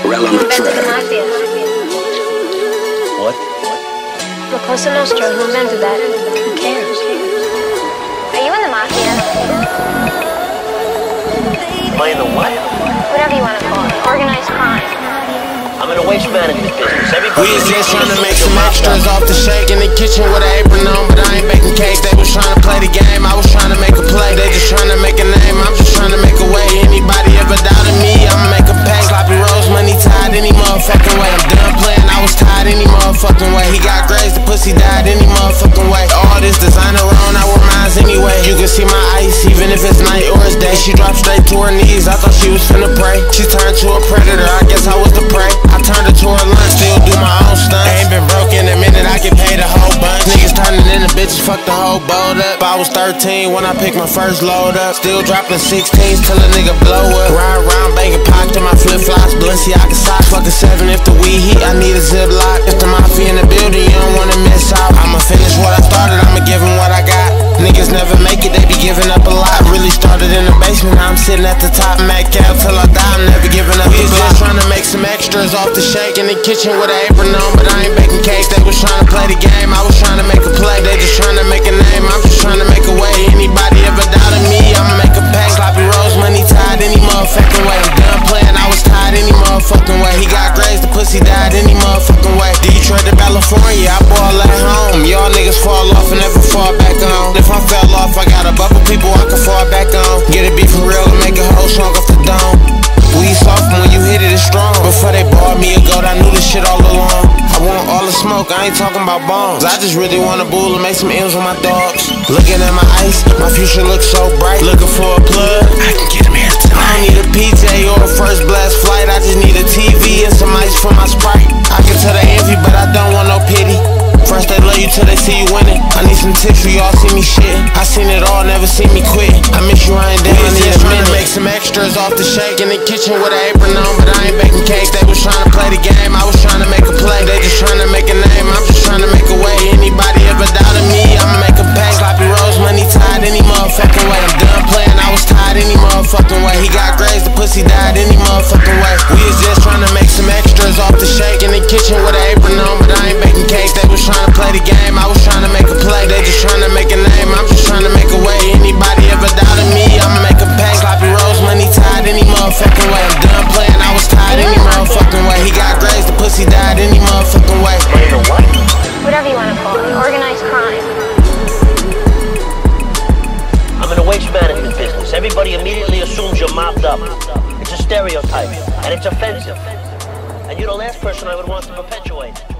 invented the mafia. What? La Cosa Nostra, who invented that? Who cares? Are you in the mafia? Am I in the what? Whatever you want to call it. Organized crime. I'm in a waste management business. We was just trying to make some extras off the shake in the kitchen with an apron on, but I ain't baking cakes. They was trying to play the game, I was trying to make a play. They just trying to make a name, I'm just trying to make a way. Anybody ever doubted me, I'ma make a pay. Sloppy rolls, money tied any motherfucking way. I'm done playing, I was tired any motherfucking way. He got grazed, the pussy died any motherfucking way. All this designer on, I wear mines anyway. You can see my ice, even if it's night or it's day. She dropped straight to her knees, I thought she was finna pray. She turned to a predator, I guess I was the prey. I turned her to her lunch, still do my own stunts. Ain't been broke in a minute, I get paid a whole bunch. Niggas turning into bitches, fuck the whole boat up. I was 13 when I picked my first load up. Still dropping 16s till a nigga blow up. Ride around banging pock to my flip-flops. Balenciaga socks, fuck a 7 if the weed heat, I need a ziplock. If the mafia in the building, you don't wanna miss out. I'ma finish what I started, I'ma give them what I got. Niggas never make it, they be giving up a lot. I really started in the basement, now I'm sitting at the top. Mac out till I die, I'm never giving up. We was just trying to make some extras off the shake in the kitchen with an apron on, but I ain't baking cakes. They was trying to play the game, I was trying to make a play. They just trying to make a name, I'm just trying to make a way. Anybody ever doubted me, I'ma make a pay. Sloppy rolls, money tied any motherfucking way. I'm done playing, I was tired any motherfucking way. He got grazed, the pussy died any motherfucking way. Detroit to California, I ball at home. Y'all niggas fall off and never fall back on. If I fell off, I got a couple people I can fall back on. Get it beef for real and make a whole strong off the dome. We soft when you hit it, it's strong. Before they bought me a goat, I knew this shit all along. I want all the smoke, I ain't talking about bombs. I just really want a bull and make some M's with my dogs. Looking at my ice, my future looks so bright. Looking for a plug, I can get him here tonight. I don't need a PJ or a first blast flight. I just need a TV and some ice for my Sprite. I can tell they envy, but I don't want no pity. First they love you till they see you winning. I need some tips for y'all see me shitting. I seen it all, never see me quitting. I miss you, I ain't down, I need a minute. Make some extras off the shake in the kitchen with an apron on, but I ain't baking cakes. They was trying to play the game, I was trying to make a play. They just trying to make a name, I'm just trying to make a way. Anybody ever doubted me, I'ma make a pay. Sloppy rolls, money tied any motherfucking way. I'm done playing, I was tired any motherfucking way. He got grazed, the pussy died any motherfucking way. We was just trying to make some extras off the shake in the kitchen with an apron on, but I ain't baking cakes. They was trying to play the game, I was trying to make a play. They just trying to make a name, I'm just trying to make a way. Anybody ever doubted me, I'ma make a pay. Sloppy rolls, money tied any motherfucking way. I'm done playing, I was tired any motherfucking way. He got grazed, the pussy died any motherfucking way. Whatever you want to call it. Organized crime. I'm in a waste management business. Everybody immediately assumes you're mopped up. It's a stereotype, and it's offensive. And you're the last person I would want to perpetuate.